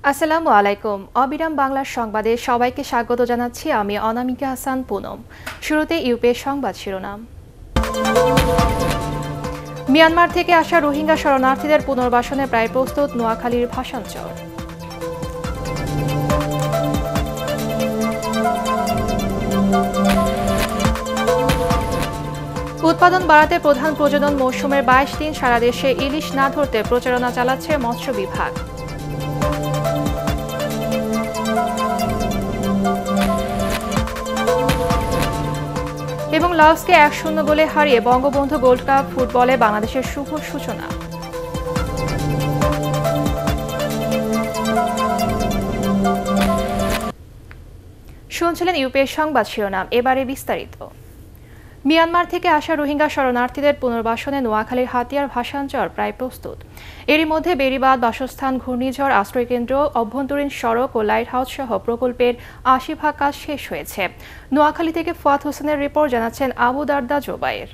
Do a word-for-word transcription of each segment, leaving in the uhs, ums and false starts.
আসসালামু আলাইকুম। অবিরাম বাংলার সংবাদে সবাইকে স্বাগত জানাচ্ছি আমি অনামিকা হাসান পুনম। শুরুতে ইউপির সংবাদ শিরোনাম। মিয়ানমার থেকে আসা রোহিঙ্গা শরণার্থীদের পুনর্বাসনে প্রায় প্রস্তুত নোয়াখালীর ভাষাঞ্চল। উৎপাদন বাড়াতে প্রধান প্রজনন মৌসুমের বাইশ দিন সারা দেশে ইলিশ না ধরতে প্রচারণা চালাচ্ছে মৎস্য বিভাগ। এবং লাওসকে এক শূন্য গোলে হারিয়ে বঙ্গবন্ধু গোল্ড কাপ ফুটবলে বাংলাদেশের শুভ সূচনা। শুনছিলেন ইউপির সংবাদ শিরোনাম, এবারে বিস্তারিত। মিয়ানমার থেকে আসা রোহিঙ্গা শরণার্থীদের পুনর্বাসনে নোয়াখালীর হাতিয়ার ভাষাঞ্চল প্রায় প্রস্তুত। এরই মধ্যে বেড়িবাঁধ, বাসস্থান, ঘূর্ণিঝড় আশ্রয়কেন্দ্র, অভ্যন্তরীণ সড়ক ও লাইট হাউস সহ প্রকল্পের আশি ভাগ কাজ শেষ হয়েছে। নোয়াখালী থেকে ফুয়াদ হোসেনের রিপোর্ট, জানাচ্ছেন আবু দারদা জোবায়ের।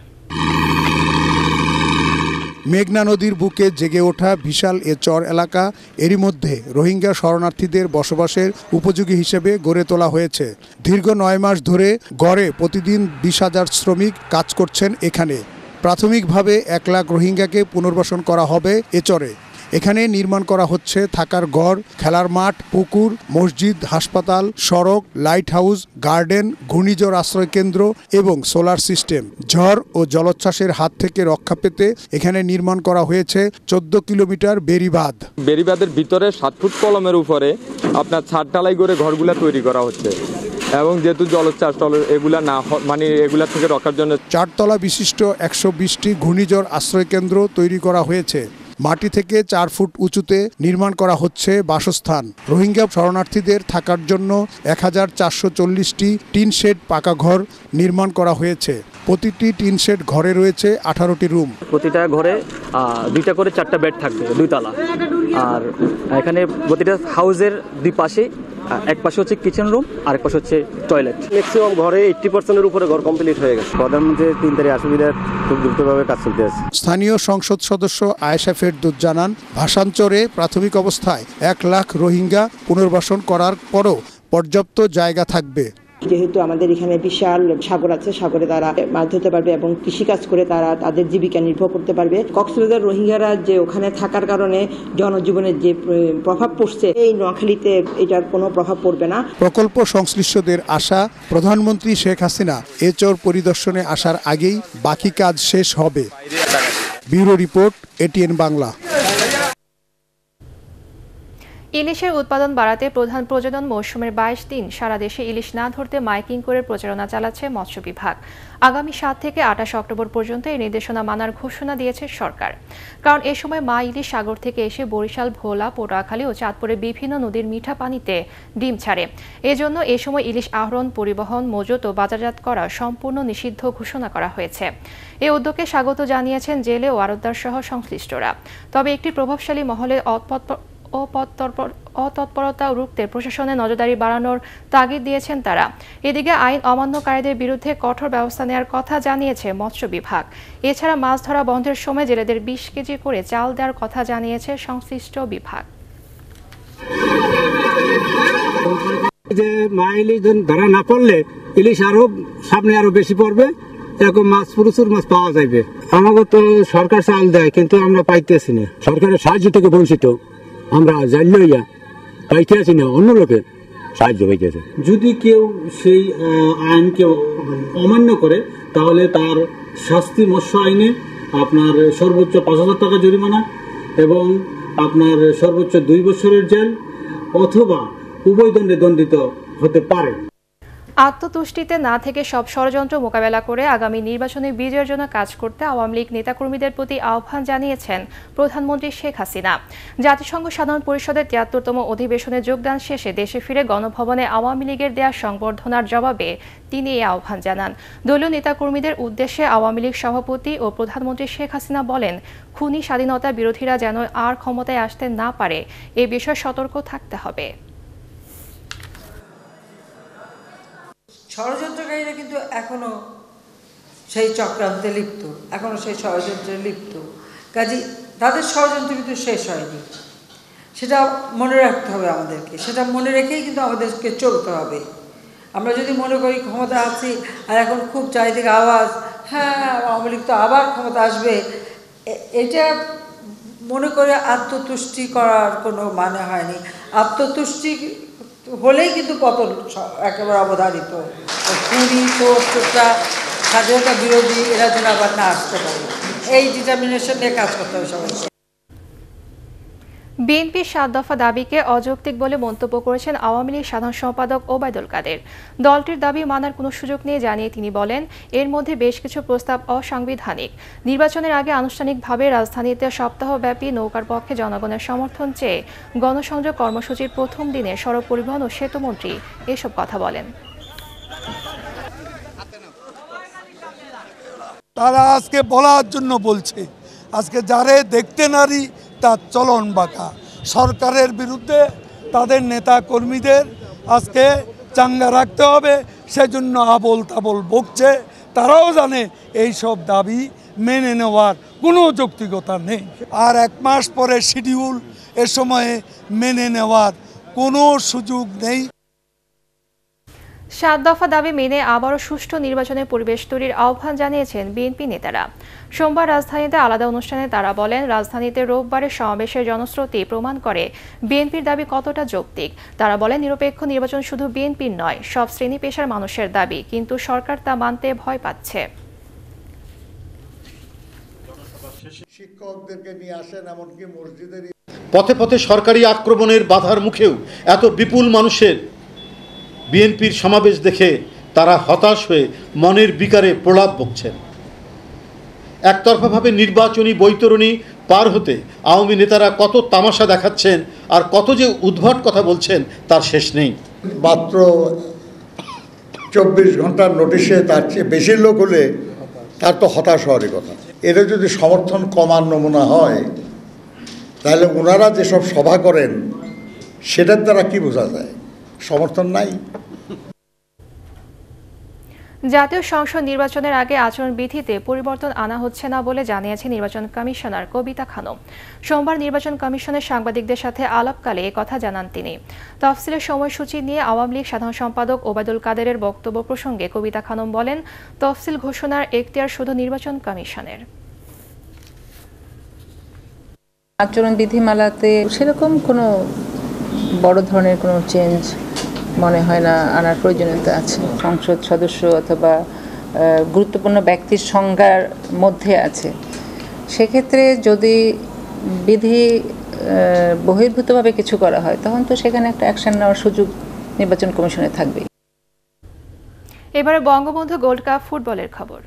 মেঘনা নদীর বুকে জেগে ওঠা বিশাল এ চর এলাকা এরই মধ্যে রোহিঙ্গা শরণার্থীদের বসবাসের উপযোগী হিসেবে গড়ে তোলা হয়েছে। দীর্ঘ নয় মাস ধরে গড়ে প্রতিদিন বিশ হাজার শ্রমিক কাজ করছেন এখানে। প্রাথমিকভাবে এক লাখ রোহিঙ্গাকে পুনর্বাসন করা হবে এ চরে। এখানে নির্মাণ করা হচ্ছে থাকার ঘর, খেলার মাঠ, পুকুর, মসজিদ, হাসপাতাল, সড়ক, লাইট হাউস, গার্ডেন, ঘূর্ণিঝড় আশ্রয় কেন্দ্র এবং সোলার সিস্টেম। ঝড় ও জলোচ্ছ্বাসের হাত থেকে রক্ষা পেতে এখানে নির্মাণ করা হয়েছে চোদ্দ কিলোমিটার বেড়িবাঁধ। বেড়িবাঁধের ভিতরে সাত ফুট কলমের উপরে আপনার ছাদ ঢালাই করে ঘরগুলা তৈরি করা হচ্ছে এবং যেহেতু জলোচ্ছ্বাস এগুলা না মানে এগুলা থেকে রক্ষার জন্য চারতলা বিশিষ্ট একশো বিশটি ঘূর্ণিঝড় আশ্রয় কেন্দ্র তৈরি করা হয়েছে। মাটি থেকে চার ফুট উঁচুতে নির্মাণ করা হচ্ছে বাসস্থান। রোহিঙ্গা শরণার্থীদের থাকার জন্য এক হাজার চারশো চল্লিশটি টিন শেড পাকা ঘর নির্মাণ করা হয়েছে। প্রতিটি টিন শেড ঘরে রয়েছে আঠারোটি রুম। প্রতিটা ঘরে দুইটা করে চারটা বেড থাকবে, দুই তলা। আর এখানে প্রতিটা হাউসের দুই পাশে, এক পাশে হচ্ছে কিচেন রুম আর এক পাশে হচ্ছে টয়লেট। ম্যাক্সিমাম ঘরে এইট্টি পার্সেন্টের উপরে ঘর কমপ্লিট হয়ে গেছে। প্রধানমন্ত্রীর তিন তারিখ সুবিধার খুব দ্রুতভাবে কাজ চলতে আছে। স্থানীয় সংসদ সদস্য আয়েশা ফেরদৌস জানান, ভাষাঞ্চরে প্রাথমিক অবস্থায় এক লাখ রোহিঙ্গা পুনর্বাসন করার পরও পর্যাপ্ত জায়গা থাকবে। যেহেতু আমাদের এখানে বিশাল সাগর আছে, সাগরে তারা মাছ ধরতে পারবে এবং কৃষিকাজ করে তারা তাদের জীবিকা নির্ভর করতে পারবে। কক্সবাজার রোহিঙ্গারা যে ওখানে থাকার কারণে জনজীবনের যে প্রভাব পড়ছে, এই নোয়াখালীতে এটার কোনো প্রভাব পড়বে না। প্রকল্প সংশ্লিষ্টদের আশা, প্রধানমন্ত্রী শেখ হাসিনা এ চর পরিদর্শনে আসার আগেই বাকি কাজ শেষ হবে। Bureau report, ATN Bangla. ইলিশের উৎপাদন বাড়াতে প্রধান প্রজনন মৌসুমের বাইশ দিন সারা দেশে ইলিশ না ধরতে মাইকিং করে প্রচারণা চালাচ্ছে মৎস্য বিভাগ। আগামী সাত থেকে আঠাশ অক্টোবর পর্যন্ত এই নির্দেশনা মানার ঘোষণা দিয়েছে সরকার। কারণ এ সময় মা ইলিশ সাগর থেকে এসে বরিশাল, ভোলা, পটুয়াখালী ও চাঁদপুরের বিভিন্ন নদীর মিঠা পানিতে ডিম ছাড়ে। এজন্য এ সময় ইলিশ আহরণ, পরিবহন, মজুত ও বাজারজাত করা সম্পূর্ণ নিষিদ্ধ ঘোষণা করা হয়েছে। এ উদ্যোগকে স্বাগত জানিয়েছেন জেলে ও আড়তদার সহ সংশ্লিষ্টরা। তবে একটি প্রভাবশালী মহলে অতৎপরতা রুখতে প্রশাসনে নজরদারি বাড়ানোর তাগিদ দিয়েছেন তারা। এদিকে আইন অমান্যকারীদের বিরুদ্ধে কঠোর ব্যবস্থা নেওয়ার কথা জানিয়েছে মৎস্য বিভাগ। এছাড়া মাছ ধরা বন্ধের সময় জেলেদের বিশ কেজি করে চাল দেওয়ার কথা জানিয়েছে সংশ্লিষ্ট বিভাগ। যে মা ইলিশ ধরা না পড়লে ইলিশ আরো সামনে আরো বেশি পড়বে, এরকম মাছ প্রচুর মাছ পাওয়া যাবে। আমাকে তো সরকার চাল দেয় কিন্তু আমরা পাইতেছি না। সরকারের সাহায্য থেকে বঞ্চিত আমরা জানলইয়া পাইতে আছি না, অন্য লোকের সাহায্য পাইতেছে। যদি কেউ সেই আইনকে অমান্য করে তাহলে তার শাস্তি মৎস্য আইনে আপনার সর্বোচ্চ পাঁচ হাজার টাকা জরিমানা এবং আপনার সর্বোচ্চ দুই বছরের জেল অথবা উভয় দণ্ডে দণ্ডিত হতে পারে। আত্মতুষ্টিতে না থেকে সব ষড়যন্ত্র মোকাবেলা করে আগামী নির্বাচনে বিজয়ের জন্য কাজ করতে আওয়ামী লীগ নেতাকর্মীদের প্রতি আহ্বান জানিয়েছেন প্রধানমন্ত্রী শেখ হাসিনা। জাতিসংঘ সাধারণ পরিষদের তিয়াত্তরতম অধিবেশনে যোগদান শেষে দেশে ফিরে গণভবনে আওয়ামী লীগের দেয়া সংবর্ধনার জবাবে তিনি এই আহ্বান জানান। দলীয় নেতাকর্মীদের উদ্দেশ্যে আওয়ামী লীগ সভাপতি ও প্রধানমন্ত্রী শেখ হাসিনা বলেন, খুনি স্বাধীনতা বিরোধীরা যেন আর ক্ষমতায় আসতে না পারে এ বিষয়ে সতর্ক থাকতে হবে। ষড়যন্ত্রকারীরা কিন্তু এখনো সেই চক্রান্তে লিপ্ত, এখনো সেই ষড়যন্ত্রে লিপ্ত। কাজে তাদের ষড়যন্ত্র কিন্তু শেষ হয়নি। সেটা মনে রাখতে হবে আমাদেরকে, সেটা মনে রেখেই কিন্তু আমাদেরকে চলতে হবে। আমরা যদি মনে করি ক্ষমতা আছি আর এখন খুব চারিদিকে আওয়াজ, হ্যাঁ আওয়ামী লীগ তো আবার ক্ষমতা আসবে, এটা মনে করে আত্মতুষ্টি করার কোনো মানে হয়নি। আত্মতুষ্টি হলেই কিন্তু পতন একেবারে অবধারিত। খুনি চোরটা স্বাধীনতা বিরোধী এরা যেন আবার না আসতে পারে, এই ডিটারমিনেশন নিয়ে কাজ করতে হবে সবাইকে। বিএনপির সাত দফা দাবিকে অযৌক্তিক বলে মন্তব্য করেছেন আওয়ামী লীগ সাধারণ সম্পাদক ওবায়দুল কাদের। দলটির দাবি মানার কোনো সুযোগ নেই জানিয়ে তিনি বলেন, এর মধ্যে বেশ কিছু প্রস্তাব অসাংবিধানিক। নির্বাচনের আগে আনুষ্ঠানিকভাবে রাজধানীতে সপ্তাহব্যাপী নৌকার পক্ষে জনগণের সমর্থন চেয়ে গণসংযোগ কর্মসূচির প্রথম দিনে সড়ক পরিবহন ও সেতুমন্ত্রী এসব কথা বলেন। তারা আজকে বলার জন্য বলছে, আজকে যারে দেখতে নারী তার চলন বাঁকা। সরকারের বিরুদ্ধে তাদের নেতা কর্মীদের আজকে চাঙ্গা রাখতে হবে, সেজন্য আবল তাবল বকছে। তারাও জানে এই সব দাবি মেনে নেওয়ার কোনো যৌক্তিকতা নেই। আর এক মাস পরে শিডিউল, এ সময়ে মেনে নেওয়ার কোনো সুযোগ নেই। সাত দফা দাবি মেনে আবারও সুষ্ঠু নির্বাচনের পরিবেশ তৈরির আহ্বান জানিয়েছেন বিএনপি নেতারা। সোমবার রাজধানীতে আলাদা অনুষ্ঠানে তারা বলেন, রাজধানীতে রোববারের সমাবেশের জনশ্রুতি প্রমাণ করে বিএনপির দাবি কতটা যৌক্তিক। তারা বলেন, নিরপেক্ষ নির্বাচন শুধু বিএনপির নয়, সব শ্রেণী পেশার মানুষের দাবি, কিন্তু সরকার তা মানতে ভয় পাচ্ছে। শিক্ষকদেরকে নিয়ে আসেন, এমনকি মসজিদের পথে পথে সরকারি আক্রমণের বাধার মুখেও এত বিপুল মানুষের বিএনপির সমাবেশ দেখে তারা হতাশ হয়ে মনের বিকারে প্রলাপ বকছেন। একতরফাভাবে নির্বাচনী বৈতরণী পার হতে আওয়ামী নেতারা কত তামাশা দেখাচ্ছেন আর কত যে উদ্ভট কথা বলছেন তার শেষ নেই। মাত্র চব্বিশ ঘন্টার নোটিশে তার চেয়ে বেশি লোক হলে তার তো হতাশ হওয়ারই কথা। এরা যদি সমর্থন কমার নমুনা হয়, তাহলে ওনারা যেসব সভা করেন সেটার দ্বারা কি বোঝা যায়? সমর্থন নাই। জাতীয় সংসদ নির্বাচনের আগে আচরণবিধিতে পরিবর্তন আনা হচ্ছে না বলে জানিয়েছে নির্বাচন কমিশনার কবিতা খানম। সোমবার নির্বাচন কমিশনের সাংবাদিকদের সাথে আলাপকালে একথা জানান তিনি। তফসিলের সময়সূচি নিয়ে আওয়ামী লীগ সাধারণ সম্পাদক ওবায়দুল কাদেরের বক্তব্য প্রসঙ্গে কবিতা খানম বলেন, তফসিল ঘোষণার এখতিয়ার শুধু নির্বাচন কমিশনের। আচরণ বিধিমালাতে সেরকম কোনো বড় ধরনের কোনো চেঞ্জ মনে হয় না আনার প্রয়োজনীয়তা আছে। সংসদ সদস্য অথবা গুরুত্বপূর্ণ ব্যক্তির সংজ্ঞার মধ্যে আছে। সেক্ষেত্রে যদি বিধি বহির্ভূতভাবে কিছু করা হয়, তখন তো সেখানে একটা অ্যাকশন নেওয়ার সুযোগ নির্বাচন কমিশনে থাকবে। এবারে বঙ্গবন্ধু গোল্ড কাপ ফুটবলের খবর।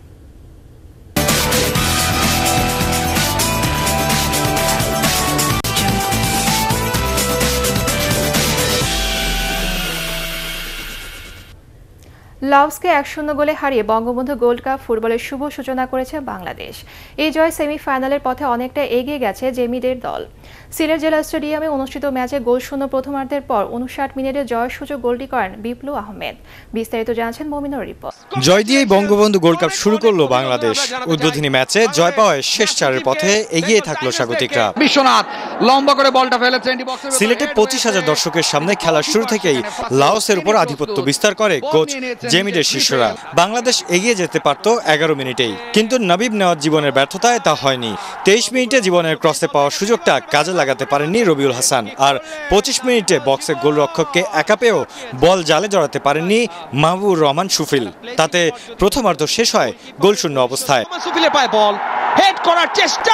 লাওসকে এক শূন্য গোলে হারিয়ে বঙ্গবন্ধু গোল্ড কাপ ফুটবলের শুভ সূচনা করেছে বাংলাদেশ। এই জয় সেমিফাইনালের পথে অনেকটা এগিয়ে গেছে জেমিদের দল। সিলেট জেলা স্টেডিয়ামে অনুষ্ঠিত ম্যাচে গোল শূন্য প্রথমার্ধের পর উনষাট মিনিটে জয়ের সূচক গোলটি করেন বিপ্লু আহমেদ। বিস্তারিত জানাচ্ছেন মমিনুর রিপোর্ট। জয় দিয়েই বঙ্গবন্ধু গোল্ড কাপ শুরু করলো বাংলাদেশ। উদ্বোধনী ম্যাচে জয় পাওয়ায় শেষ চারের পথে এগিয়ে থাকলো স্বাগতিকরা। বিশ্বনাথ লম্বা করে বলটা ফেলেছেন। সিলেটে পঁচিশ হাজার দর্শকের সামনে খেলার শুরু থেকেই লাওসের উপর আধিপত্য বিস্তার করে কোচ জেমিদের শিষ্যরা। বাংলাদেশ এগিয়ে যেতে পারত এগারো মিনিটেই, কিন্তু নবীব নেওয়াজ জীবনের ব্যর্থতায় তা হয়নি। তেইশ মিনিটে জীবনের ক্রসে পাওয়ার সুযোগটা কাজে লাগাতে পারেননি রবিউল হাসান, আর পঁচিশ মিনিটে বক্সে গোলরক্ষককে একা পেয়েও বল জালে জড়াতে পারেননি মাহবুবুর রহমান সুফিল। তাতে প্রথমার্ধ শেষ হয় গোলশূন্য অবস্থায়। সুফিলের পায়ে বল হেড করার চেষ্টা,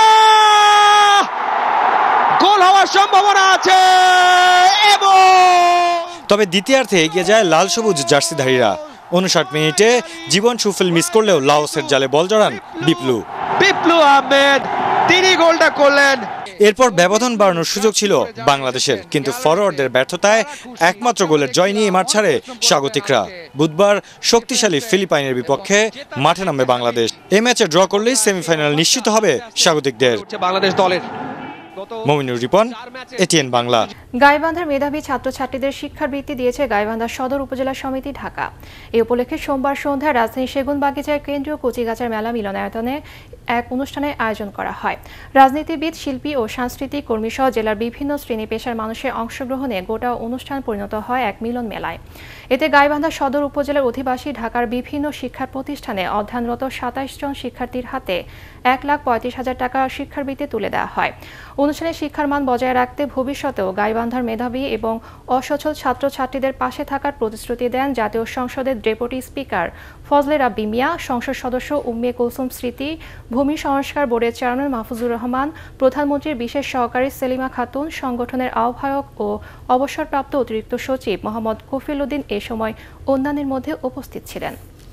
গোল হওয়ার সম্ভাবনা আছে, এবং তবে দ্বিতীয়ার্ধে এগিয়ে যায় লাল সবুজ জার্সিধারীরা। উনষাট মিনিটে জীবন সুফিল মিস করলেও লাওসের জালে বল জড়ান বিপ্লু বিপ্লু আহমেদ, তিনি গোলটা করলেন। এরপর ব্যবধান বাড়ানোর সুযোগ ছিল বাংলাদেশের, কিন্তু ফরওয়ার্ডদের ব্যর্থতায় একমাত্র গোলের জয় নিয়ে মাঠ ছাড়ে স্বাগতিকরা। বুধবার শক্তিশালী ফিলিপাইনের বিপক্ষে মাঠে নামবে বাংলাদেশ। এই ম্যাচে ড্র করলেই সেমিফাইনাল নিশ্চিত হবে স্বাগতিকদের। বাংলাদেশ দলের মমিনুর রিপন, এটিএন বাংলা। গাইবান্ধার মেধাবী ছাত্রছাত্রীদের শিক্ষার বৃত্তি দিয়েছে গাইবান্ধা সদর উপজেলা সমিতি ঢাকা। এই উপলক্ষে সোমবার সন্ধ্যায় রাজধানীর সেগুনবাগিচার কেন্দ্রীয় কচিগাছার মেলা মিলনায়তনে এক অনুষ্ঠানের আয়োজন করা হয়। রাজনীতিবিদ, শিল্পী ও সাংস্কৃতিক কর্মী সহ জেলার বিভিন্ন শ্রেণী পেশার মানুষের অংশগ্রহণে গোটা অনুষ্ঠান পরিণত হয় এক মিলন মেলায়। এতে গাইবান্ধা সদর উপজেলার অধিবাসী ঢাকার বিভিন্ন শিক্ষা প্রতিষ্ঠানে অধ্যয়নরত সাতাইশ জন শিক্ষার্থীর হাতে এক লাখ পঁয়ত্রিশ হাজার টাকা শিক্ষাবৃত্তি তুলে দেওয়া হয়। অনুষ্ঠানে শিক্ষার মান বজায় রাখতে ভবিষ্যতেও গাইবান্ধার মেধাবী এবং অসচ্ছল ছাত্রছাত্রীদের পাশে থাকার প্রতিশ্রুতি দেন জাতীয় সংসদের ডেপুটি স্পিকার ফজলে রাব্বি মিয়া, সংসদ সদস্য উম্মে কুলসুম স্মৃতি, ভূমি সংস্কার বোর্ডের চেয়ারম্যান মাহফুজুর রহমান, প্রধানমন্ত্রীর বিশেষ সহকারী সেলিমা খাতুন, সংগঠনের আহ্বায়ক ও অবসরপ্রাপ্ত অতিরিক্ত সচিব মোহাম্মদ কফিল উদ্দিন এ সময় অন্যান্যের মধ্যে উপস্থিত ছিলেন।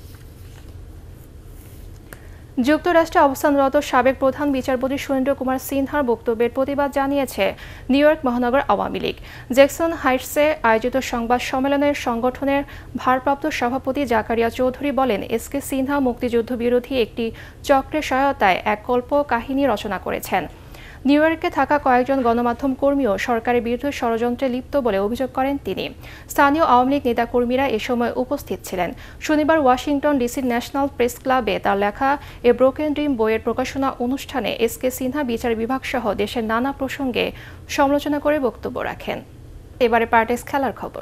যুক্তরাষ্ট্রে অবস্থানরত সাবেক প্রধান বিচারপতি সুরেন্দ্র কুমার সিনহার বক্তব্যের প্রতিবাদ জানিয়েছে নিউ ইয়র্ক মহানগর আওয়ামী লীগ। জ্যাকসন হাইটসে আয়োজিত সংবাদ সম্মেলনের সংগঠনের ভারপ্রাপ্ত সভাপতি জাকারিয়া চৌধুরী বলেন, এস কে সিনহা মুক্তিযুদ্ধ বিরোধী একটি চক্রের সহায়তায় এক কল্প কাহিনী রচনা করেছেন। নিউ ইয়র্কে থাকা কয়েকজন গণমাধ্যম কর্মীও সরকারের বিরুদ্ধে ষড়যন্ত্রে লিপ্ত বলে অভিযোগ করেন তিনি। স্থানীয় আওয়ামী লীগ নেতাকর্মীরা এ সময় উপস্থিত ছিলেন। শনিবার ওয়াশিংটন ডিসির ন্যাশনাল প্রেস ক্লাবে তার লেখা এ ব্রোকেন ড্রিম বইয়ের প্রকাশনা অনুষ্ঠানে এস কে সিনহা বিচার বিভাগ সহ দেশের নানা প্রসঙ্গে সমালোচনা করে বক্তব্য রাখেন। এবারে পার্টেক্স খেলার খবর।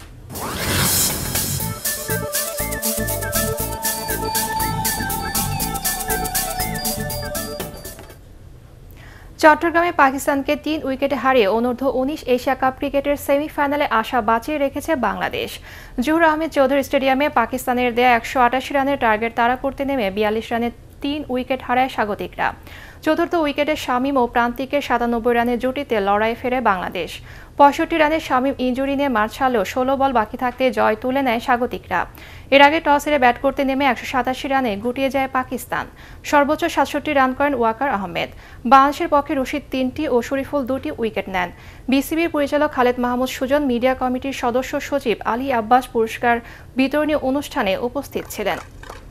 চট্টগ্রামে পাকিস্তানকে তিন উইকেটে হারিয়ে অনূর্ধ্ব উনিশ এশিয়া কাপ ক্রিকেটের সেমিফাইনালে আশা বাঁচিয়ে রেখেছে বাংলাদেশ। জহুর আহমেদ চৌধুরী স্টেডিয়ামে পাকিস্তানের দেয়া একশো আটাশি রানের টার্গেট তাড়া করতে নেমে বিয়াল্লিশ রানে তিন উইকেট হারায় স্বাগতিকরা। চতুর্থ উইকেটে শামীম ও প্রান্তিকের সাতানব্বই রানের জুটিতে লড়াই ফেরে বাংলাদেশ। পঁয়ষট্টি রানে শামীম ইনজুরি নিয়ে মাঠ ছাড়লেও ষোলো বল বাকি থাকতে জয় তুলে নেয় স্বাগতিকরা। এর আগে টস হেরে ব্যাট করতে নেমে একশো সাতাশি রানে গুটিয়ে যায় পাকিস্তান। সর্বোচ্চ সাতষট্টি রান করেন ওয়াকার আহমেদ। বাংলাদেশের পক্ষে রশিদ তিনটি ও শরীফুল দুটি উইকেট নেন। বিসিবির পরিচালক খালেদ মাহমুদ সুজন, মিডিয়া কমিটির সদস্য সচিব আলী আব্বাস পুরস্কার বিতরণী অনুষ্ঠানে উপস্থিত ছিলেন।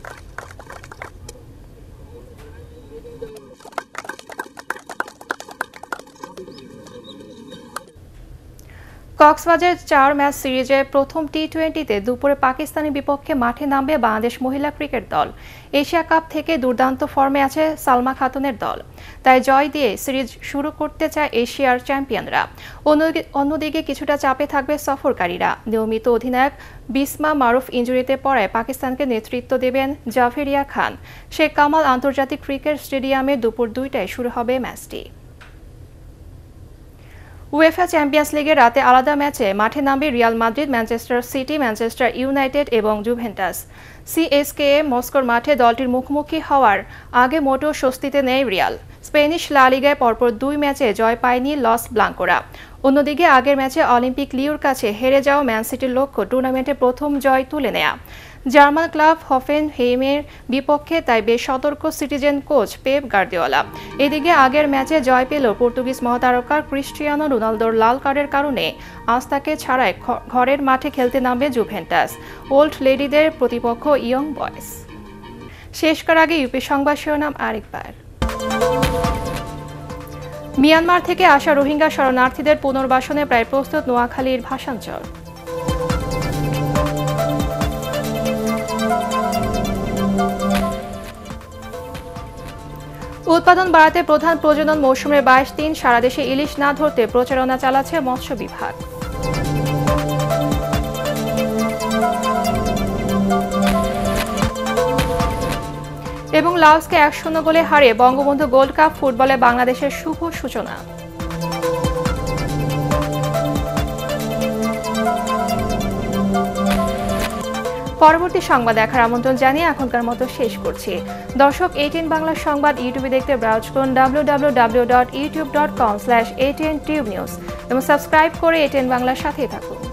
কক্সবাজার চার ম্যাচ সিরিজের প্রথম টি টোয়েন্টিতে দুপুরে পাকিস্তানের বিপক্ষে মাঠে নামবে বাংলাদেশ মহিলা ক্রিকেট দল। এশিয়া কাপ থেকে দুর্দান্ত ফর্মে আছে সালমা খাতুনের দল, তাই জয় দিয়ে সিরিজ শুরু করতে চায় এশিয়ার চ্যাম্পিয়নরা। অন্যদিকে কিছুটা চাপে থাকবে সফরকারীরা। নিয়মিত অধিনায়ক বিসমা মারুফ ইনজুরিতে পড়ায় পাকিস্তানকে নেতৃত্ব দেবেন জাফেরিয়া খান। শেখ কামাল আন্তর্জাতিক ক্রিকেট স্টেডিয়ামে দুপুর দুইটায় শুরু হবে ম্যাচটি। উয়েফা চ্যাম্পিয়ন্স লিগের রাতে আলাদা ম্যাচে মাঠে নামবে Real Madrid, Manchester City, Manchester United এবং জুভেন্টাস। সিএসকে মস্কোর মাঠে দলটির মুখোমুখি হওয়ার আগে মোটেও স্বস্তিতে নেই রিয়াল। স্পেনিশ লা লিগায় পরপর দুই ম্যাচে জয় পায়নি লস ব্লাঙ্কোরা। অন্যদিকে আগের ম্যাচে অলিম্পিক লিওর কাছে হেরে যাওয়া ম্যান সিটির লক্ষ্য টুর্নামেন্টে প্রথম জয় তুলে নেয়া। জার্মান ক্লাব হফেনহেইমের বিপক্ষে তাই বেশ সতর্ক সিটিজেন কোচ পেপ গার্দিওলা। এদিকে আগের ম্যাচে জয় পেল পর্তুগিজ মহাতারকা ক্রিস্টিয়ানো রোনালদোর লাল কার্ডের কারণে আজ তাকে ছাড়াই ঘরের মাঠে খেলতে নামবে জুভেন্টাস। ওল্ড লেডিদের প্রতিপক্ষ ইয়ং বয়েজ। শেষ করার আগে ইউপি সংবাদ শিরোনাম আরেকবার। মিয়ানমার থেকে আসা রোহিঙ্গা শরণার্থীদের পুনর্বাসনে প্রায় প্রস্তুত নোয়াখালীর ভাষাঞ্চল। উৎপাদন বাড়াতে প্রধান প্রজনন মৌসুমের বাইশ দিন সারা দেশে ইলিশ না ধরতে প্রচারণা চালাচ্ছে মৎস্য বিভাগ। এবং লাওসকে এক শূন্য গোলে হারিয়ে বঙ্গবন্ধু গোল্ড কাপ ফুটবলে বাংলাদেশের শুভ সূচনা। পরবর্তী সংবাদ দেখার আমন্ত্রণ জানিয়ে এখনকার মতো শেষ করছি। দর্শক, এটিএন বাংলা সংবাদ ইউটিউবে দেখতে ব্রাউজ করুন W W W dot YouTube dot com slash ATN tube news এবং সাবস্ক্রাইব করে এটিএন বাংলার সাথেই থাকুন।